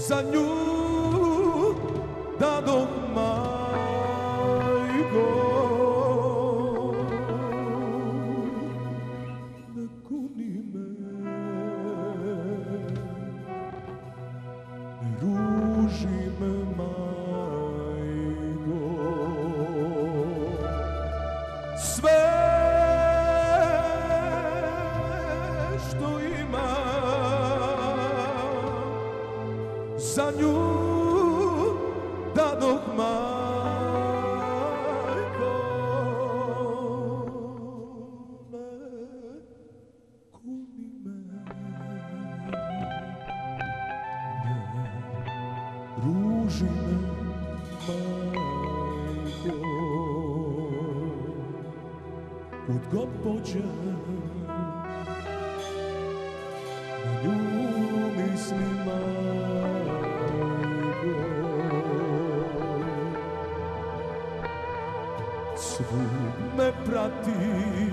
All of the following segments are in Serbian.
za nju dadoh majko. Ne kuni me, ne ruži me majko. Sve što imam za nju dadoh majko. Ne kuni me, ne ruži me majko. Kud god pođem, na nju mislim majko. Svud me prati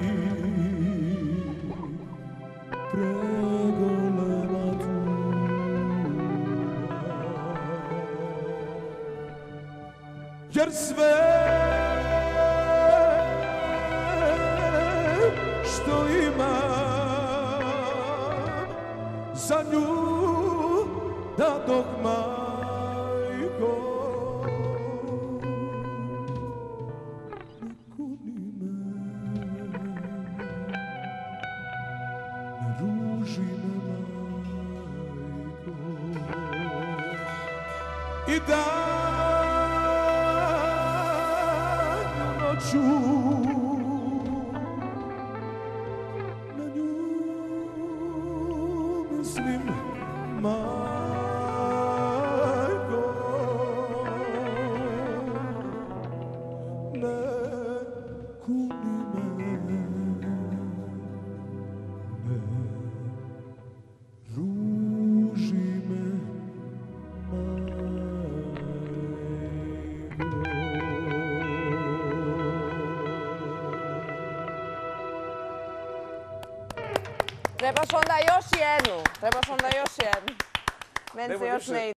pregolema tuga, jer sve što imam za nju dadoh majko. Ne kuni me, ne ruži me majko. I danju noću na nju mislim majko. Ne kuni me, ne ruži me majko. Trebaš onda još jednu. Meni se još ne ide.